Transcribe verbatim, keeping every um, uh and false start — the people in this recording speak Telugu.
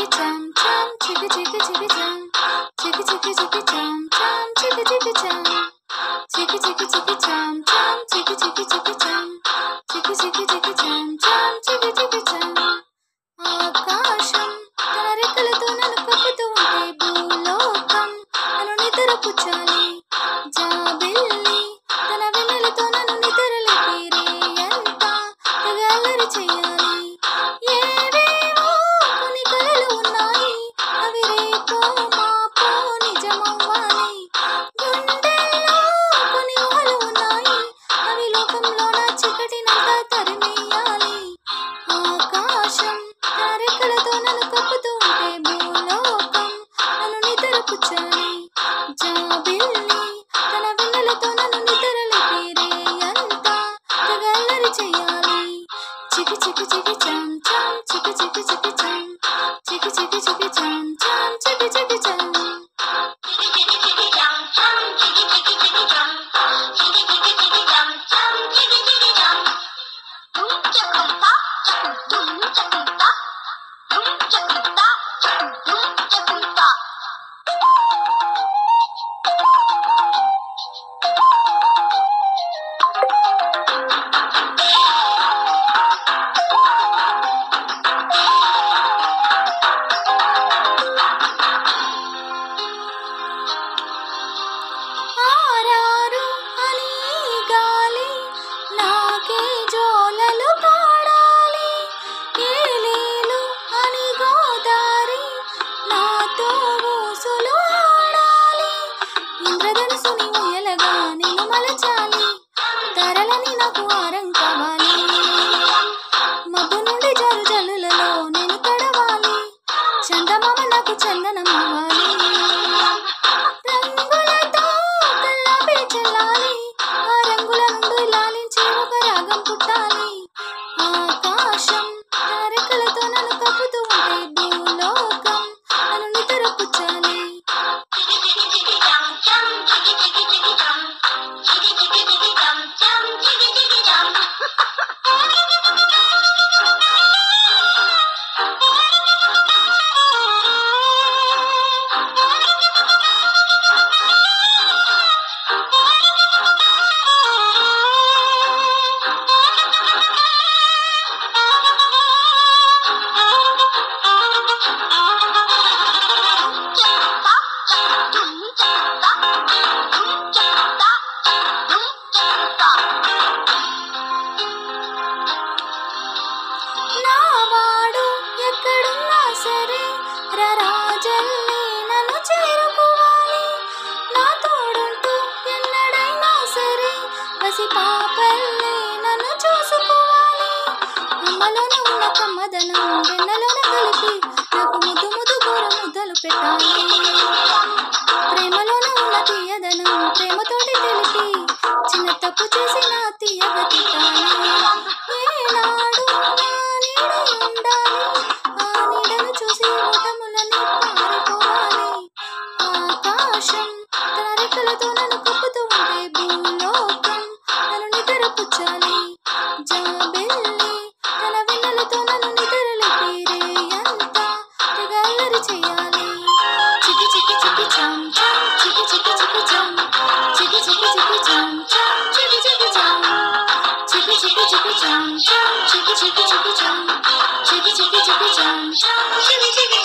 చికి చం చం చికి చికి చికి చం చికి చికి చికి చం చం చికి చికి చం చికి చికి చికి చం చం చికి చికి చికి చం చికి చికి చికి చం చం చికి చికి చం ఆకాశం తన రెక్కలతో నన్ను కప్పుతూ ఉంటే భూలోకం నన్ను నిద్రపుచ్చాలి జాబిల్లి తన వెన్నెలతో నన్ను నిద్రలేపి రేయంతా తెగ అల్లరి చెయ్యాలి ఏవేవో కొన్ని కలలు ఉన్నాయి అవి రేపో మాపో నిజమవ్వాలి గుండెల్లో కొన్ని ఊహలు ఉన్నాయి అవి లోకంలో నా చీకటినంతా తరిమేయాలి ఆకాశం తన రెక్కలతో నన్ను కప్పుతూ ఉంటే భూలోకం నన్ను నిద్రపుచ్చాలి జాబిల్లి తన వెన్నెలతో నన్ను నిద్రలేపి రేయంతా తెగ అల్లరి చెయ్యాలి చికి చికి చికి చం చం చికి చికి చికి చం చికి చికి చికి చం చం చికి చికి చం ఆరారు అని గాలి నాకే జోలలు పాడాలి ఏలేలు అని గోదారి నాతో ఊసులు ఆడాలి ఇంద్రధనుసుని ఊయలగా నేను మలచాలి తరలని నాకు ఆరం కావాలి మబ్బు నుండి జారు జల్లులలో నేను తడవాలి చందమామ నాకు చందనం అవ్వాలి రంగులతో కల్లాపే చల్లాలి ఆ రంగుల నుండి లాలించి ఒక రాగం పుట్టాలి ఆకాశం తన రెక్కలతో నన్ను కప్పుతూ ఉంటే భూలోకం నన్ను నిద్రపుచ్చాలి నావాడు ఎక్కడున్నా సరే రారాజల్లి నన్ను చేరుకోవాలి నా తోడుంటూ ఎన్నడైనా సరే పసి పాపల్లి నన్ను చూసుకోవాలి అమ్మలోనే ఉన్న కమ్మదనం వెన్నెలోన కలిపి నాకు ముద్దు ముద్దు గోర ముద్దలు పెట్టాలి ప్రేమలోనే ఉన్న తీయదనం ప్రేమతోటి తెలిపి చిన్న తప్పు చేసి నా తీయగా తిట్టాలి ఏనాడు నా నీడై ఉండాలి ఆ నీడను చూసి ఓటములని పారిపోవాలి ఆకాశం తన రెక్కలతో నన్ను కప్పుతూ ఉంటే భూలోకం నన్ను నిద్రపుచ్చాలి జాబిల్లి తన వెన్నెలతో నన్ను నిద్రలేపి రేయంతా తెగ అల్లరి చెయ్యాలి చికి చికి చికి చం చం చికి చికి చికి చం చికి చికి చికి చం చం చికి చికి చం చికి చికి చికి చం చం చికి చికి చికి చం చికి చికి చికి చం చం చికి చికి